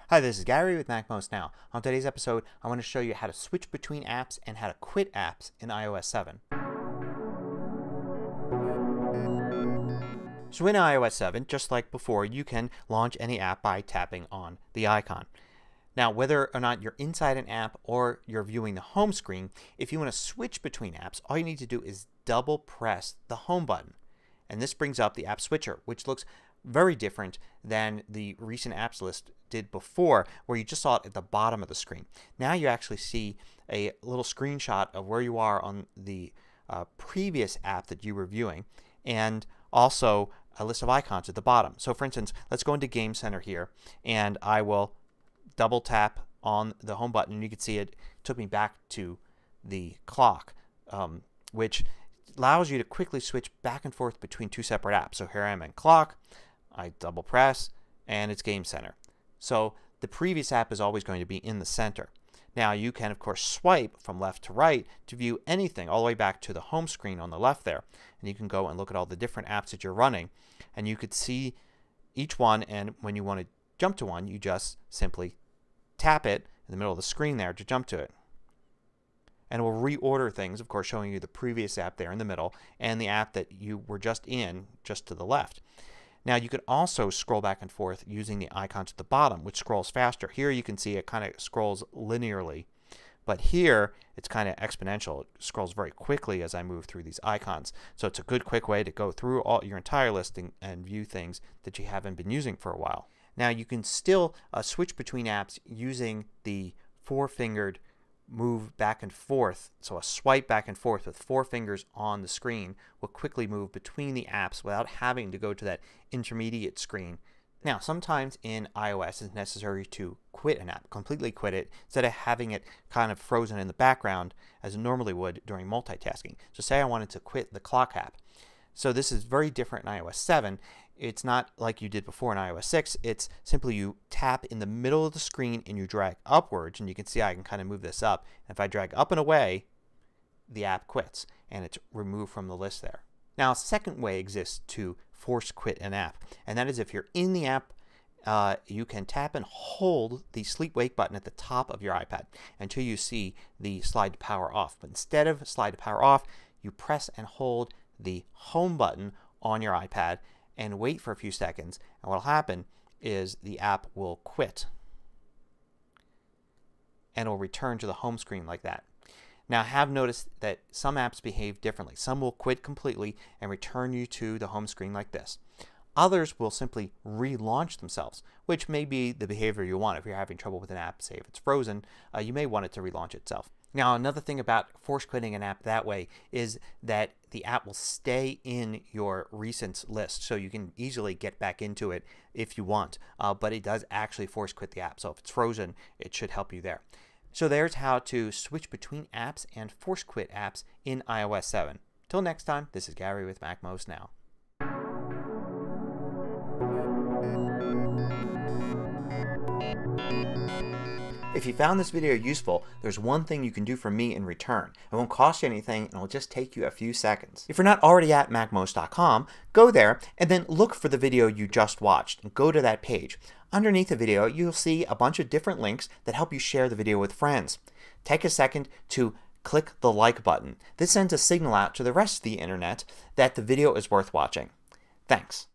Hi, this is Gary with MacMost Now. On today's episode, I want to show you how to switch between apps and how to quit apps in iOS 7. So in iOS 7, just like before, you can launch any app by tapping on the icon. Now, whether or not you're inside an app or you're viewing the home screen, if you want to switch between apps, all you need to do is double press the home button. And this brings up the app switcher, which looks very different than the recent apps list did before, where you just saw it at the bottom of the screen. Now you actually see a little screenshot of where you are on the previous app that you were viewing, and also a list of icons at the bottom. So for instance, let's go into Game Center here, and I will double tap on the home button, and you can see it took me back to the clock, which allows you to quickly switch back and forth between two separate apps. So here I am in clock, I double press, and it's Game Center. So the previous app is always going to be in the center. Now you can of course swipe from left to right to view anything all the way back to the home screen on the left there. And you can go and look at all the different apps that you're running, and you could see each one, and when you want to jump to one you just simply tap it in the middle of the screen there to jump to it. And it will reorder things, of course, showing you the previous app there in the middle and the app that you were just in just to the left. Now you could also scroll back and forth using the icons at the bottom, which scrolls faster. Here you can see it kind of scrolls linearly, but here it's kind of exponential. It scrolls very quickly as I move through these icons. So it's a good quick way to go through all your entire listing and view things that you haven't been using for a while. Now you can still switch between apps using the four-fingered move back and forth. So a swipe back and forth with four fingers on the screen will quickly move between the apps without having to go to that intermediate screen. Now sometimes in iOS it's necessary to quit an app, completely quit it, instead of having it kind of frozen in the background as it normally would during multitasking. So say I wanted to quit the clock app. So this is very different in iOS 7. It's not like you did before in iOS 6. It's simply you tap in the middle of the screen and you drag upwards, and you can see I can kind of move this up. And if I drag up and away, the app quits and it's removed from the list there. Now a second way exists to force quit an app, and that is if you're in the app, you can tap and hold the sleep wake button at the top of your iPad until you see the slide to power off. But instead of slide to power off, you press and hold the home button on your iPad and wait for a few seconds, and what will happen is the app will quit and it will return to the home screen like that. Now I have noticed that some apps behave differently. Some will quit completely and return you to the home screen like this. Others will simply relaunch themselves, which may be the behavior you want. If you're having trouble with an app, say if it's frozen, you may want it to relaunch itself. Now another thing about force quitting an app that way is that the app will stay in your recents list, so you can easily get back into it if you want, but it does actually force quit the app. So if it's frozen, it should help you there. So there's how to switch between apps and force quit apps in iOS 7. Till next time, this is Gary with MacMost Now. If you found this video useful, there's one thing you can do for me in return. It won't cost you anything and it will just take you a few seconds. If you're not already at MacMost.com, go there and then look for the video you just watched and go to that page. Underneath the video you'll see a bunch of different links that help you share the video with friends. Take a second to click the like button. This sends a signal out to the rest of the internet that the video is worth watching. Thanks.